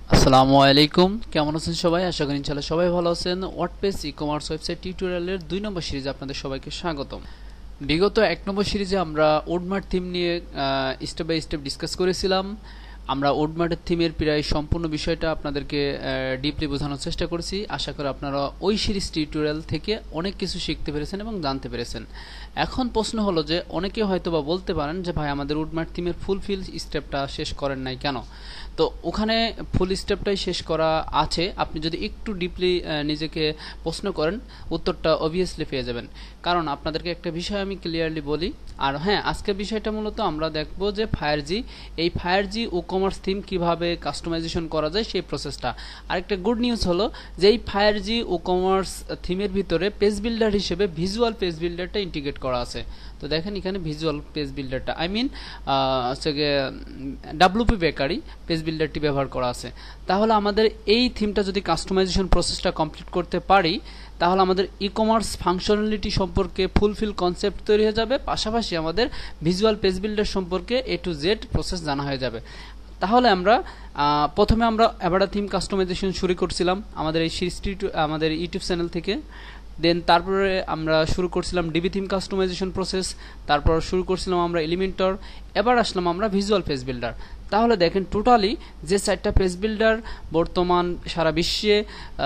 আসসালামু আলাইকুম, কেমন আছেন সবাই? আশা করি ইনশাআল্লাহ সবাই ভালো আছেন। ওয়ার্ডপ্রেস ই-কমার্স ওয়েবসাইট টিউটোরিয়ালের 2 নম্বর সিরিজে আপনাদের সবাইকে স্বাগতম। বিগত 1 নম্বর সিরিজে আমরা উডমার্ট থিম নিয়ে স্টেপ বাই স্টেপ ডিসকাস করেছিলাম। আমরা উডমার্টের থিমের প্রায় সম্পূর্ণ বিষয়টা আপনাদেরকে ডিপলি বোঝানোর চেষ্টা করেছি। আশা করি আপনারা ওই সিরিজ টিউটোরিয়াল থেকে অনেক কিছু শিখতে পেরেছেন এবং জানতে পেরেছেন। এখন প্রশ্ন হলো যে অনেকে হয়তো বা বলতে পারেন যে ভাই আমাদের উডমার্ট থিমের ফুলফিল স্টেপটা শেষ করেন নাই কেন? তো ওখানে ফুল স্টেপটাই শেষ করা আছে। আপনি যদি একটু ডিপলি নিজেকে প্রশ্ন করেন, উত্তরটা অবভিয়াসলি পেয়ে যাবেন। কারণ আপনাদেরকে একটা বিষয় আমি ক্লিয়ারলি বলি। আর হ্যাঁ, আজকের বিষয়টা মূলত আমরা দেখব যে ফায়ারজি, এই ফায়ারজি ও কমার্স থিম কিভাবে কাস্টমাইজেশন করা যায় সেই প্রসেসটা। আরেকটা গুড নিউজ হলো যে এই ফায়ারজি ও কমার্স থিমের ভিতরে পেজ বিল্ডার হিসেবে ভিজুয়াল পেজ বিল্ডারটা ইন্টিগ্রেট করা আছে। তো দেখেন এখানে ভিজুয়াল পেজ বিল্ডারটা আই মিন হচ্ছে ডাব্লুপি বেকারি পেজ বিল্ডারটি ব্যবহার করা আছে। তাহলে আমাদের এই থিমটা যদি কাস্টমাইজেশন প্রসেসটা কমপ্লিট করতে পারি, তাহলে আমাদের ই কমার্স ফাংশনালিটি সম্পর্কে ফুলফিল কনসেপ্ট তৈরি হয়ে যাবে। পাশাপাশি আমাদের ভিজুয়াল পেজ বিল্ডার সম্পর্কে এ টু জেড প্রসেস জানা হয়ে যাবে। তাহলে আমরা প্রথমে আমরা অ্যাভাটা থিম কাস্টমাইজেশন শুরু করছিলাম আমাদের এই সিরিজটি আমাদের ইউটিউব চ্যানেল থেকে। দেন তারপরে আমরা শুরু করছিলাম ডিবি থিম কাস্টমাইজেশন প্রসেস, তারপর শুরু করছিলাম আমরা এলিমেন্টর, এবার আসলাম আমরা ভিজুয়াল পেজ বিল্ডার। তাহলে দেখেন টোটালি যে 4টা পেজ বিল্ডার বর্তমান সারা বিশ্বে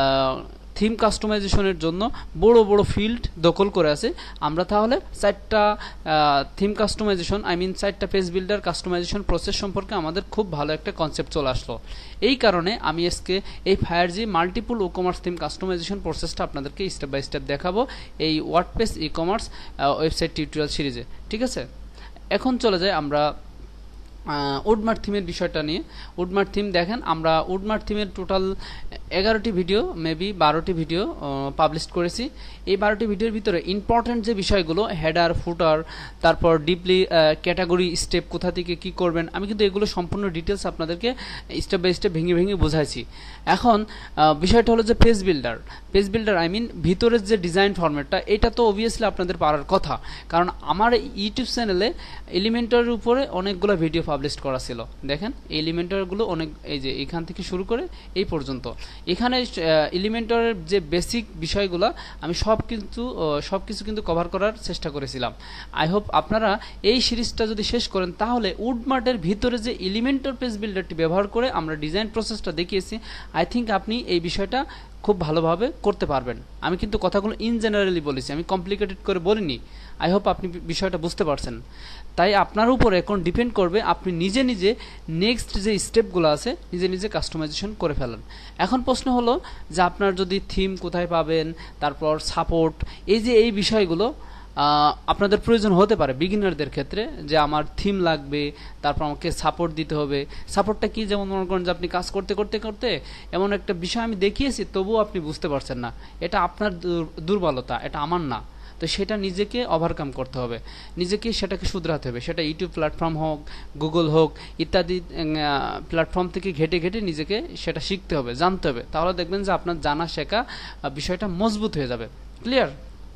থিম কাস্টমাইজেশনের জন্য বড় বড় ফিল্ড দখল করে আছে, আমরা তাহলে 4টা থিম কাস্টমাইজেশন আই মিন 4টা পেজ বিল্ডার কাস্টমাইজেশন প্রসেস সম্পর্কে আমাদের খুব ভালো একটা কনসেপ্ট চলে আসলো। এই কারণে আমি আজকে এই ফায়ারজি multiple ecommerce theme customization প্রসেসটা আপনাদেরকে স্টেপ বাই স্টেপ দেখাবো এই WordPress ecommerce website tutorial সিরিজে। ঠিক আছে, এখন চলে যাই আমরা উডমার্ট থিমের বিষয়টা নিয়ে। উডমার্ট থিম দেখেন, আমরা উডমার্ট থিমের টোটাল 11টি ভিডিও মেবি 12টি ভিডিও পাবলিশ করেছি। এই 12টি ভিডিওর ভিতরে ইম্পর্টেন্ট যে বিষয়গুলো হেডার ফুটার, তারপর ডিপলি ক্যাটাগরি স্টেপ কোথা থেকে কি করবেন, আমি কিন্তু এগুলো সম্পূর্ণ ডিটেলস আপনাদেরকে স্টেপ বাই স্টেপ ভেঙে ভেঙে বোঝাইছি। এখন বিষয়টা হলো যে পেজ বিল্ডার আই মিন ভিতরের যে ডিজাইন ফরম্যাটটা, এটা তো অবভিয়াসলি আপনাদের পারার কথা, কারণ আমার ইউটিউব চ্যানেলে এলিমেন্টারের উপরে অনেকগুলো ভিডিও পাবলিশ করা ছিল। দেখেন এলিমেন্টারগুলো অনেক, এই যে এখান থেকে শুরু করে এই পর্যন্ত, এখানে এলিমেন্টারের যে বেসিক বিষয়গুলো আমি সব কিছু কিন্তু কভার করার চেষ্টা করেছিলাম। আই হোপ আপনারা এই সিরিজটা যদি শেষ করেন, তাহলে উডমার্টের ভিতরে যে এলিমেন্টার পেজ বিল্ডারটি ব্যবহার করে আমরা ডিজাইন প্রসেসটা দেখিয়েছি, আই থিঙ্ক আপনি এই বিষয়টা খুব ভালোভাবে করতে পারবেন। আমি কিন্তু কথাগুলো ইন জেনারেলি বলেছি, আমি কমপ্লিকেটেড করে বলিনি। আই হোপ আপনি বিষয়টা বুঝতে পারছেন। তাই আপনার উপর এখন ডিপেন্ড করবে আপনি নিজে নিজে নেক্সট যে স্টেপগুলো আছে নিজে নিজে কাস্টমাইজেশন করে ফেলেন। এখন প্রশ্ন হলো যে আপনার যদি থিম কোথায় পাবেন, তারপর সাপোর্ট, এই বিষয়গুলো আপনাদের প্রয়োজন হতে পারে বিগিনারদের ক্ষেত্রে, যে আমার থিম লাগবে, তারপর আমাকে সাপোর্ট দিতে হবে। সাপোর্টটা কি, যেমন মনে করেন যে আপনি কাজ করতে করতে করতে এমন একটা বিষয় আমি দেখিয়েছি তবুও আপনি বুঝতে পারছেন না, এটা আপনার দুর্বলতা, এটা আমার না। তো সেটা নিজেকে ওভারকাম করতে হবে, নিজেকে সেটাকে শুধরাতে হবে। সেটা ইউটিউব প্ল্যাটফর্ম হোক, গুগল হোক, ইত্যাদি প্ল্যাটফর্ম থেকে ঘেটে ঘেটে নিজেকে সেটা শিখতে হবে, জানতে হবে। তাহলে দেখবেন যে আপনার জানা শেখা বিষয়টা মজবুত হয়ে যাবে। ক্লিয়ার?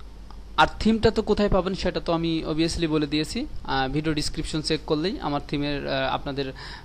আর থিমটা তো কোথায় পাবেন সেটা তো আমি অবভিয়াসলি বলে দিয়েছি, ভিডিও ডিসক্রিপশন চেক করলেই আমার থিমের আপনাদের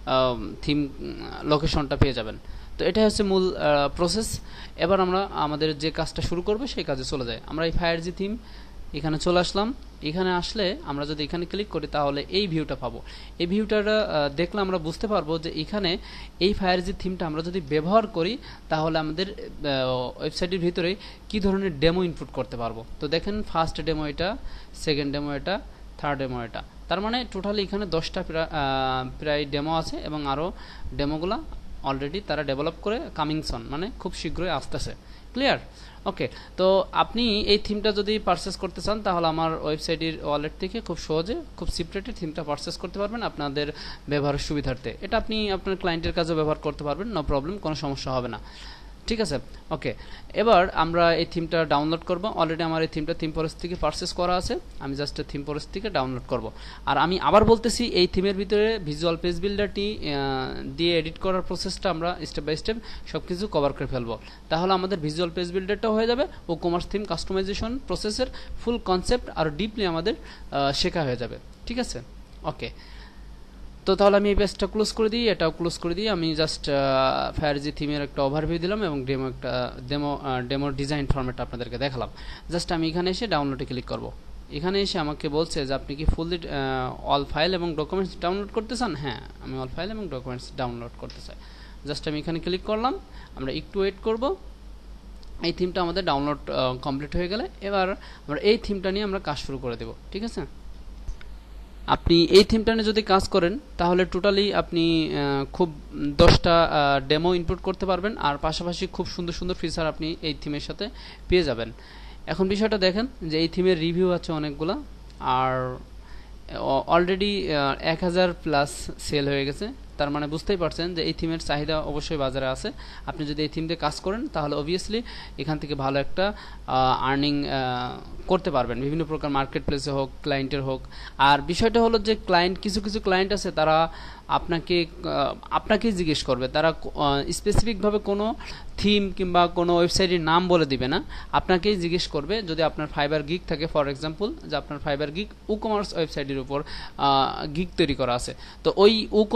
থিম লোকেশনটা পেয়ে যাবেন। তো এটা হচ্ছে মূল প্রসেস। এবার আমরা আমাদের যে কাজটা শুরু করব সেই কাজে চলে যাই। আমরা এই ফায়ারজি থিম এখানে চলে আসলাম। এখানে আসলে আমরা যদি এখানে ক্লিক করি তাহলে এই ভিউটা পাবো। এই ভিউটা দেখলে আমরা বুঝতে পারবো যে এখানে এই ফায়ারজি থিমটা আমরা যদি ব্যবহার করি তাহলে আমাদের ওয়েবসাইটের ভিতরে কি ধরনের ডেমো ইনপুট করতে পারবো। তো দেখেন ফার্স্ট ডেমো এটা, সেকেন্ড ডেমো এটা, থার্ড ডেমো এটা, তার মানে টোটালি এখানে 10টা প্রায় ডেমো আছে এবং আরও ডেমোগুলো অলরেডি তারা ডেভেলপ করে কামিং সন মানে খুব শীঘ্রই আসতেছে। ক্লিয়ার? ওকে, তো আপনি এই থিমটা যদি পারচেস করতে চান তাহলে আমার ওয়েবসাইটের ওয়ালেট থেকে খুব সহজে খুব সিপ্রেটে থিমটা পারচেস করতে পারবেন আপনাদের ব্যবহারের সুবিধার্থে। এটা আপনি আপনার ক্লায়েন্টের কাজেও ব্যবহার করতে পারবেন, নো প্রবলেম, কোনো সমস্যা হবে না। ঠিক আছে, ওকে। এবার আমরা এই থিমটা ডাউনলোড করব। অলরেডি আমার এই থিমটা থিম ফরেস্ট থেকে পারচেস করা আছে, আমি জাস্ট থিম ফরেস্ট থেকে ডাউনলোড করব। আর আমি আবার বলতেছি এই থিমের ভিতরে ভিজুয়াল পেজ বিল্ডারটি দিয়ে এডিট করার প্রসেসটা আমরা স্টেপ বাই স্টেপ সব কিছু কভার করে ফেলবো। তাহলে আমাদের ভিজুয়াল পেজ বিল্ডারটাও হয়ে যাবে ও কমার্স থিম কাস্টমাইজেশন প্রসেসের ফুল কনসেপ্ট আর ডিপলি আমাদের শেখা হয়ে যাবে। ঠিক আছে, ওকে। তো তাহলে আমি এই পেজটা ক্লোজ করে দিই, এটাও ক্লোজ করে দিই। আমি জাস্ট ফায়ারজি থিমের একটা ওভারভিউ দিলাম এবং ডেমো ডিজাইন ফরম্যাট আপনাদেরকে দেখালাম। জাস্ট আমি এখানে এসে ডাউনলোডে ক্লিক করব। এখানে এসে আমাকে বলছে যে আপনি কি ফুললি অল ফাইল এবং ডকুমেন্টস ডাউনলোড করতে চান? হ্যাঁ, আমি অল ফাইল এবং ডকুমেন্টস ডাউনলোড করতে চাই। জাস্ট আমি এখানে ক্লিক করলাম। আমরা একটু ওয়েট করব। এই থিমটা আমাদের ডাউনলোড কমপ্লিট হয়ে গেলে এবার আমরা এই থিমটা নিয়ে আমরা কাজ শুরু করে দেব। ঠিক আছে, আপনি এই থিমটা নিয়ে যদি কাজ করেন তাহলে টোটালি আপনি খুব 10টা ডেমো ইনপুট করতে পারবেন, আর পাশাপাশি খুব সুন্দর সুন্দর ফিচার আপনি এই থিমের সাথে পেয়ে যাবেন। এখন বিষয়টা দেখেন যে এই থিমের রিভিউ আছে অনেকগুলা, আর অলরেডি 1000+ সেল হয়ে গেছে। তার মানে বুঝতেই পারছেন যে এই থিমের চাহিদা অবশ্যই বাজারে আছে। আপনি যদি এই থিম দিয়ে কাজ করেন তাহলে অবভিয়াসলি এখান থেকে ভালো একটা আর্নিং করতে পারবেন, বিভিন্ন প্রকার মার্কেট প্লেসে হোক, ক্লায়েন্টের হোক। আর বিষয়টা হলো যে কিছু কিছু ক্লায়েন্ট আছে তারা আপনাকেই জিজ্ঞেস করবে, তারা স্পেসিফিকভাবে কোনো থিম কিংবা কোনো ওয়েবসাইটের নাম বলে দিবে না, আপনাকেই জিজ্ঞেস করবে। যদি আপনার ফাইবার গিগ থাকে, ফর এক্সাম্পল যে আপনার ফাইবার গিগ ই-কমার্স ওয়েবসাইটের উপর গিগ তৈরি করা আছে, তো ওই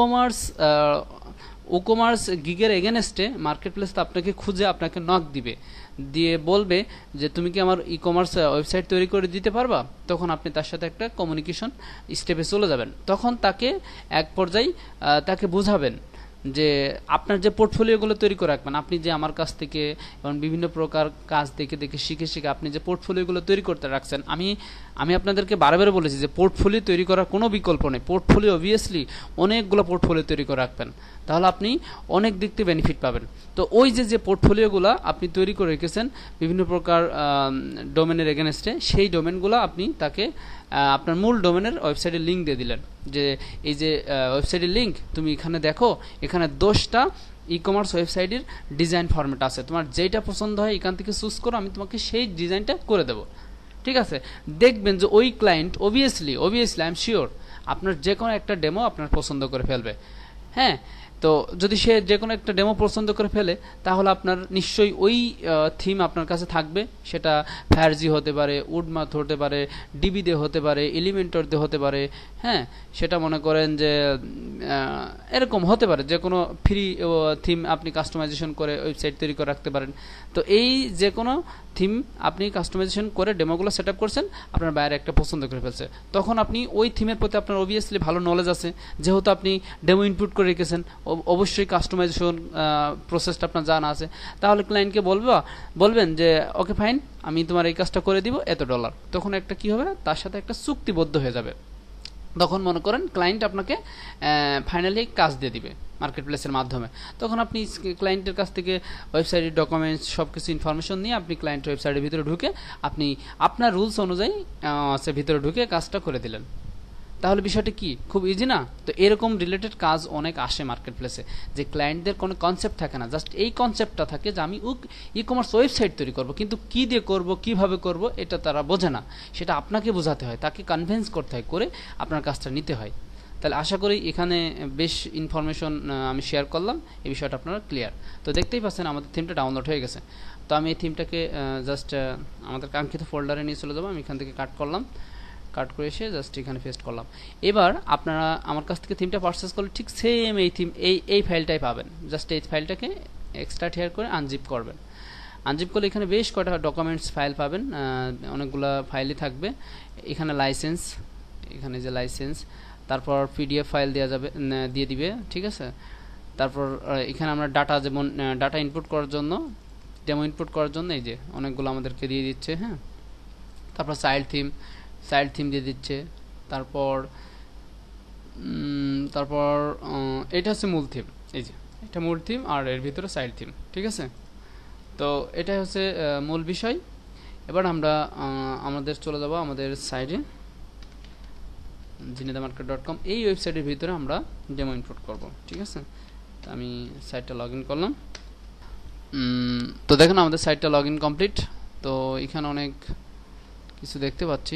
ই-কমার্স গিগের এগেনস্টে মার্কেট প্লেস আপনাকে খুঁজে আপনাকে নক দিবে, দিয়ে বলবে যে তুমি কি আমার ই-কমার্স ওয়েবসাইট তৈরি করে দিতে পারবা। তখন আপনি তার সাথে একটা কমিউনিকেশন স্টেপে চলে যাবেন। তখন তাকে এক পর্যায়ে তাকে বুঝাবেন যে আপনার যে পোর্টফোলিওগুলো তৈরি করে রাখবেন, আপনি যে আমার কাছ থেকে এবং বিভিন্ন প্রকার কাজ দেখে দেখে শিখে শিখে আপনি যে পোর্টফোলিওগুলো তৈরি করতে রাখছেন, আমি আপনাদেরকে বারবার বলেছি যে পোর্টফোলিও তৈরি করার কোনো বিকল্প নেই। পোর্টফোলিও অবভিয়াসলি অনেকগুলো পোর্টফোলিও তৈরি করে রাখবেন, তাহলে আপনি অনেক দিক থেকে বেনিফিট পাবেন। তো ওই যে পোর্টফোলিওগুলো আপনি তৈরি করে রেখেছেন বিভিন্ন প্রকার ডোমেনের এগেনস্টে, সেই ডোমেনগুলো আপনি তাকে আপনার মূল ডোমেনের ওয়েবসাইটের লিঙ্ক দিয়ে দিলেন যে এই যে ওয়েবসাইটের লিঙ্ক, তুমি এখানে দেখো, এখানে 10টা ই-কমার্স ওয়েবসাইটের ডিজাইন ফরম্যাট আছে, তোমার যেইটা পছন্দ হয় এখান থেকে চুজ করো, আমি তোমাকে সেই ডিজাইনটা করে দেবো। ঠিক আছে, দেখবেন যে ওই client obviously I am sure আপনার যে কোনো একটা ডেমো আপনার পছন্দ করে ফেলবে। হ্যাঁ, তো যদি সে যে কোনো একটা ডেমো পছন্দ করে ফেলে তাহলে আপনার নিশ্চয়ই ওই থিম আপনার কাছে থাকবে। সেটা ফায়ারজি হতে পারে, উডমাথ হতে পারে, ডিবি দিয়ে হতে পারে, এলিমেন্টর দিয়ে হতে পারে। হ্যাঁ, সেটা মনে করেন যে এরকম হতে পারে যে কোনো ফ্রি থিম আপনি কাস্টমাইজেশন করে ওয়েবসাইট তৈরি করে রাখতে পারেন। তো এই যে কোনো থিম আপনি কাস্টমাইজেশন করে ডেমোগুলো সেট আপ করছেন, আপনার বাইরে একটা পছন্দ করে ফেলছে, তখন আপনি ওই থিমের প্রতি আপনার অবভিয়াসলি ভালো নলেজ আছে, যেহেতু আপনি ডেমো ইনপুট করে রেখেছেন, অবশ্যই কাস্টমাইজেশন প্রসেসটা আপনার জানা আছে। তাহলে ক্লায়েন্টকে বলবেন যে ওকে ফাইন, আমি তোমার এই কাজটা করে দিব $এত। তখন একটা কি হবে, তার সাথে একটা চুক্তিবদ্ধ হয়ে যাবে। তখন মনে করেন ক্লায়েন্ট আপনাকে ফাইনালি কাজ দিয়ে দিবে মার্কেট প্লেসের মাধ্যমে। তখন আপনি ক্লায়েন্টের কাছ থেকে ওয়েবসাইটের ডকুমেন্টস সব কিছু ইনফরমেশন নিয়ে আপনি ক্লায়েন্ট ওয়েবসাইটের ভিতরে ঢুকে আপনি আপনার রুলস অনুযায়ী সে ভিতরে ঢুকে কাজটা করে দিলেন। তাহলে বিষয়টা কি খুব ইজি না? তো এরকম রিলেটেড কাজ অনেক আসে মার্কেট প্লেসে, যে ক্লায়েন্টদের কোনো কনসেপ্ট থাকে না, জাস্ট এই কনসেপ্টটা থাকে যে আমি ই-কমার্স ওয়েবসাইট তৈরি করব, কিন্তু কি দিয়ে করব, কিভাবে করব, এটা তারা বোঝে না। সেটা আপনাকে বোঝাতে হয়, তাকে কনভিন্স করতে হয়, করে আপনার কাজটা নিতে হয়। তাহলে আশা করি এখানে বেশ ইনফরমেশন আমি শেয়ার করলাম, এই বিষয়টা আপনারা ক্লিয়ার। তো দেখতেই পাচ্ছেন আমাদের থিমটা ডাউনলোড হয়ে গেছে। তো আমি এই থিমটাকে জাস্ট আমাদের কাঙ্ক্ষিত ফোল্ডারে নিয়ে চলে যাবো। আমি এখান থেকে কাট করলাম, কাট করে এসে জাস্ট এখানে পেস্ট করলাম। এবার আপনারা আমার কাছ থেকে থিমটা পারচেস করলে ঠিক সেম এই থিম এই ফাইলটাই পাবেন। জাস্ট এই ফাইলটাকে এক্সট্রাক্ট হেয়ার করে আনজিপ করবেন। আনজিপ করলে এখানে বেশ কটা ডকুমেন্টস ফাইল পাবেন, অনেকগুলো ফাইলই থাকবে। এখানে লাইসেন্স, এখানে যে লাইসেন্স, তারপর পিডিএফ ফাইল দিয়ে দিবে। ঠিক আছে, তারপর এখানে আমরা ডাটা, যেমন ডাটা ইনপুট করার জন্য, ডেমো ইনপুট করার জন্য এই যে অনেকগুলো আমাদেরকে দিয়ে দিচ্ছে। হ্যাঁ, তারপর চাইল্ড থিম দিয়ে দিচ্ছে। তারপর এটা হচ্ছে মূল থিম, এই যে এটা মূল থিম, আর এর ভিতরে চাইল্ড থিম। ঠিক আছে, তো এটাই হচ্ছে মূল বিষয়। এবার আমরা আমাদের চলে যাব আমাদের সাইডে jinedamarket.com, এই ওয়েবসাইটের ভিতরে আমরা ডেমো ইনপুট করব। ঠিক আছে, তো আমি সাইটটা লগ ইন করলাম। তো দেখুন আমাদের সাইটটা লগ ইন কমপ্লিট। তো এখানে অনেক কিছু দেখতে পাচ্ছি।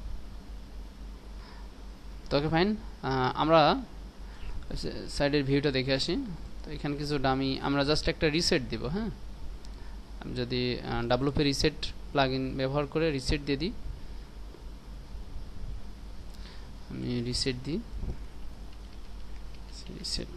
তো ওকে ফাইন, আমরা সাইডের ভিউটা দেখে আসি। তো এখানে কিছু ডামি, আমরা জাস্ট একটা রিসেট দিব। হ্যাঁ, আমি যদি ডাব্লুপি রিসেট প্লাগইন ব্যবহার করে রিসেট দিয়ে দিই, আমি রিসেট দিই। রিসেট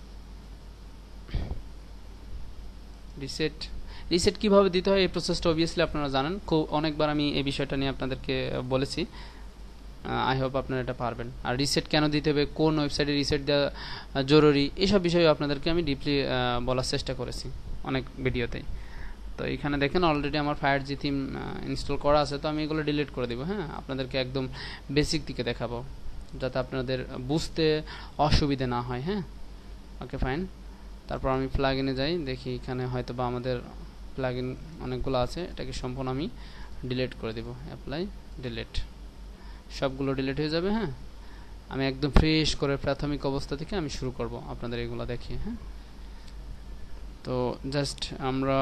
রিসেট রিসেট কিভাবে দিতে হয় এই প্রসেসটা অবভিয়াসলি আপনারা জানেন, খুব অনেকবার আমি এই বিষয়টা নিয়ে আপনাদেরকে বলেছি। আই হোপ আপনারা এটা পারবেন। আর রিসেট কেন দিতে হবে, কোন ওয়েবসাইটে রিসেট দেওয়া জরুরি, এসব বিষয়ে আপনাদেরকে আমি ডিপলি বলার চেষ্টা করেছি অনেক ভিডিওতেই। তো এখানে দেখেন অলরেডি আমার ফায়ারজি থিম ইনস্টল করা আছে, তো আমি এগুলো ডিলিট করে দিব। হ্যাঁ, আপনাদেরকে একদম বেসিক দিকে দেখাবো যাতে আপনাদের বুঝতে অসুবিধা না হয়। হ্যাঁ, ওকে ফাইন। তারপর আমি প্লাগ ইনে যাই, দেখি এখানে হয়তো বা আমাদের প্লাগ ইন অনেকগুলো আছে, এটাকে সম্পূর্ণ আমি ডিলিট করে দেব। অ্যাপ্লাই ডিলিট, সবগুলো ডিলিট হয়ে যাবে। হ্যাঁ, আমি একদম ফ্রেশ করে প্রাথমিক অবস্থা থেকে আমি শুরু করব আপনাদের এগুলো দেখিয়ে। হ্যাঁ, তো জাস্ট আমরা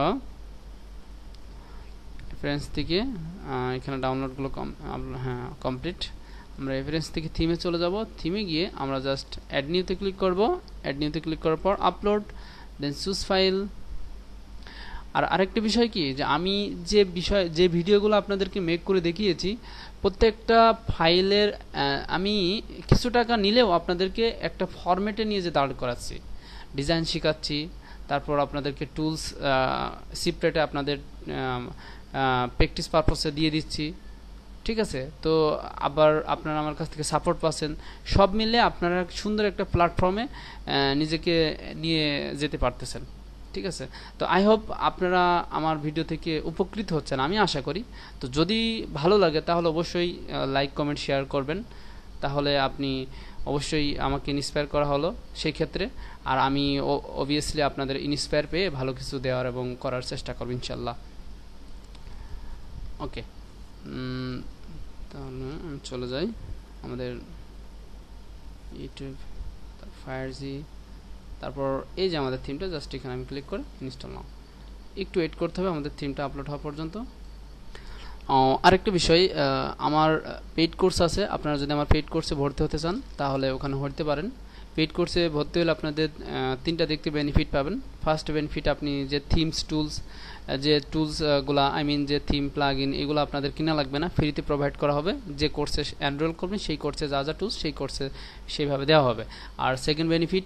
রেফারেন্স থেকে এখানে ডাউনলোডগুলো হ্যাঁ কমপ্লিট। আমরা রেফারেন্স থেকে থিমে চলে যাব, থিমে গিয়ে আমরা জাস্ট অ্যাড নিউতে ক্লিক করব। অ্যাড নিউতে ক্লিক করার পর আপলোড, দেন চুজ ফাইল। আর আরেকটা বিষয় কি, যে আমি যে ভিডিওগুলো আপনাদেরকে মেক করে দেখিয়েছি, প্রত্যেকটা ফাইলের আমি কিছু টাকা নিলেও আপনাদেরকে একটা ফরম্যাটে নিয়ে যে দাঁড় করাচ্ছি, ডিজাইন শেখাচ্ছি, তারপর আপনাদেরকে টুলস সিপ্রেটে আপনাদের প্র্যাকটিস পারপাসে দিয়ে দিচ্ছি। ঠিক আছে, তো আবার আপনারা আমার কাছ থেকে সাপোর্ট পাচ্ছেন, সব মিলে আপনারা সুন্দর একটা প্ল্যাটফর্মে নিজেকে নিয়ে যেতে পারতেছেন। ঠিক আছে, তো আই হোপ আপনারা আমার ভিডিও থেকে উপকৃত হচ্ছেন, আমি আশা করি। তো যদি ভালো লাগে তাহলে অবশ্যই লাইক কমেন্ট শেয়ার করবেন, তাহলে আপনি অবশ্যই আমাকে ইন্সপায়ার করা হলো সেই ক্ষেত্রে। আর আমি অবভিয়াসলি আপনাদের ইন্সপায়ার পেয়ে ভালো কিছু দেওয়ার এবং করার চেষ্টা করব ইনশাল্লাহ। ওকে, তাহলে আমি চলে যাই আমাদের ইউটিউব, ফায়ারজি, তারপর এই যে আমাদের থিমটা, জাস্ট এখানে আমি ক্লিক করে ইনস্টল নাও। একটু ওয়েট করতে হবে আমাদের থিমটা আপলোড হওয়া পর্যন্ত। আরেকটা বিষয়, আমার পেইড কোর্স আছে, আপনারা যদি আমার পেইড কোর্সে ভর্তি হতে চান তাহলে ওখানে হতে পারেন। পেইড কোর্সে ভর্তি হলে আপনাদের তিনটা দেখতে বেনিফিট পাবেন। ফার্স্ট বেনিফিট, আপনি যে থিমস টুলস, যে টুলসগুলো যে থিম প্লাগ ইন, এগুলো আপনাদের কিনা লাগবে না, ফ্রিতে প্রোভাইড করা হবে। যে কোর্সে এনরোল করবেন সেই কোর্সে যা যা টুলস সেই কোর্সে সেইভাবে দেওয়া হবে। আর সেকেন্ড বেনিফিট,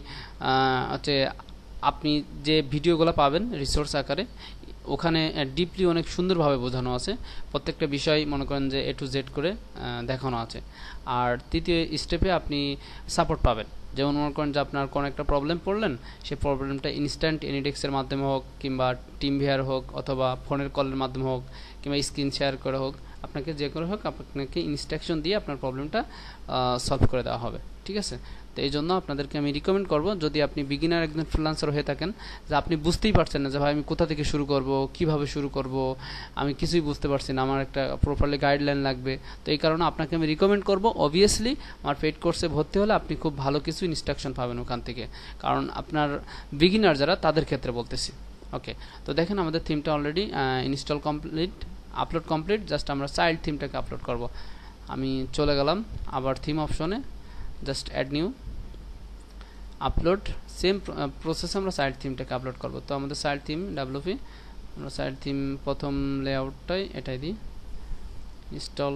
আপনি যে ভিডিওগুলো পাবেন রিসোর্স আকারে, ওখানে ডিপলি অনেক সুন্দরভাবে বোঝানো আছে, প্রত্যেকটা বিষয় মনে করেন যে A to Z করে দেখানো আছে। আর তৃতীয় স্টেপে আপনি সাপোর্ট পাবেন, যেমন মনে করেন যে আপনার কোনো একটা প্রবলেম পড়লেন, সেই প্রবলেমটা ইনস্ট্যান্ট এনিডেক্সের মাধ্যমে হোক, কিংবা টিম ভিআর হোক, অথবা ফোনের কলের মাধ্যমে হোক, কিংবা স্ক্রিন শেয়ার করে হোক, আপনাকে যে করে হোক আপনাকে ইনস্ট্রাকশন দিয়ে আপনার প্রবলেমটা সলভ করে দেওয়া হবে। ঠিক আছে, তো এই জন্য আপনাদেরকে আমি রিকমেন্ড করব, যদি আপনি বিগিনার একজন ফ্রিল্যান্সার হয়ে থাকেন, যে আপনি বুঝতেই পারছেন না যে ভাই আমি কোথা থেকে শুরু করব, কিভাবে শুরু করব, আমি কিছুই বুঝতে পারছি না, আমার একটা প্রপারলি গাইডলাইন লাগবে, তো এই কারণে আপনাকে আমি রিকমেন্ড করব অবভিয়াসলি আমার পেইড কোর্সে ভর্তি হলে আপনি খুব ভালো কিছু ইনস্ট্রাকশন পাবেন ওখান থেকে, কারণ আপনার বিগিনার যারা তাদের ক্ষেত্রে বলতেছি। ওকে, তো দেখেন আমাদের থিমটা already install complete, upload complete. Just আমরা চাইল্ড থিমটাকে আপলোড করব। আমি চলে গেলাম আবার থিম অপশনে, just add new, upload, same প্রসেসে আমরা সাইড থিমটাকে আপলোড করব। তো আমাদের সাইড থিম WP, আমরা সাইড থিম প্রথম লেআউটটাই এটাই দিই, ইনস্টল।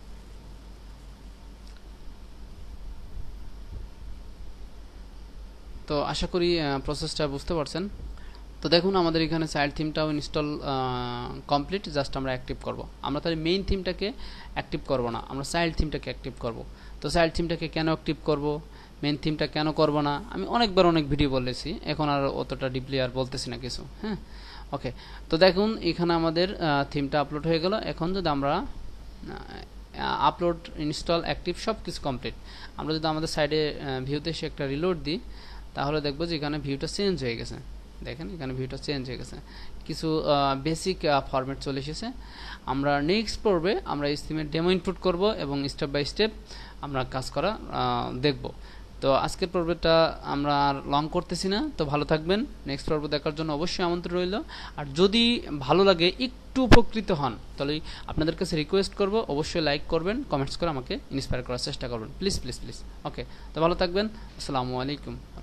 তো আশা করি প্রসেসটা বুঝতে পারছেন। তো দেখুন আমাদের এখানে সাইড থিমটাও ইনস্টল কমপ্লিট, জাস্ট আমরা অ্যাক্টিভ করব। আমরা তাহলে মেইন থিমটাকে অ্যাক্টিভ করব না, আমরা সাইড থিমটাকে অ্যাক্টিভ করব। তো সাইড থিমটাকে কেন অ্যাক্টিভ করব, মেইন থিমটা কেন করব না, আমি অনেকবার অনেক ভিডিও বলেছি, এখন আর অতটা ডিপলি আর বলতেছি না কিছু। হ্যাঁ, ওকে, তো দেখুন এখানে আমাদের থিমটা আপলোড হয়ে গেল। এখন যদি আমরা আপলোড, ইনস্টল, অ্যাক্টিভ সব কিছু কমপ্লিট, আমরা যদি আমাদের সাইডে ভিউতে এসে একটা রিলোড দিই, তাহলে দেখবো যে এখানে ভিউটা চেঞ্জ হয়ে গেছে। দেখেন এখানে ভিউটা চেঞ্জ হয়ে গেছে, কিছু বেসিক ফরম্যাট চলে এসেছে। আমরা নেক্সট পর্বে আমরা এই থিমের ডেমো ইনপুট করব এবং স্টেপ বাই স্টেপ আমরা কাজ করা দেখব। তো আজকের পর্বটা আমরা আর লং করতেছি না, তো ভালো থাকবেন। নেক্সট পর্ব দেখার জন্য অবশ্যই আমন্ত্রণ রইল। আর যদি ভালো লাগে, একটু উপকৃত হন, তাহলে আপনাদের কাছে রিকোয়েস্ট করব অবশ্যই লাইক করবেন, কমেন্টস করে আমাকে ইন্সপায়ার করার চেষ্টা করবেন, প্লিজ প্লিজ প্লিজ। ওকে, তো ভালো থাকবেন, আসসালামু আলাইকুম।